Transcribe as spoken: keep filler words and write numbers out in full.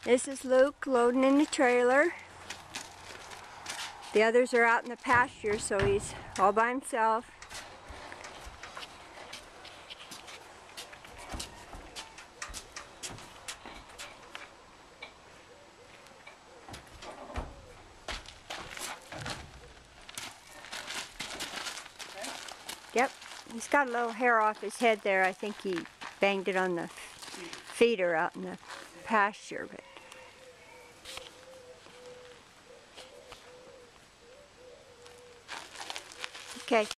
This is Luke loading in the trailer. The others are out in the pasture, so he's all by himself. Yep, he's got a little hair off his head there. I think he banged it on the feeder out in the pasture. But okay.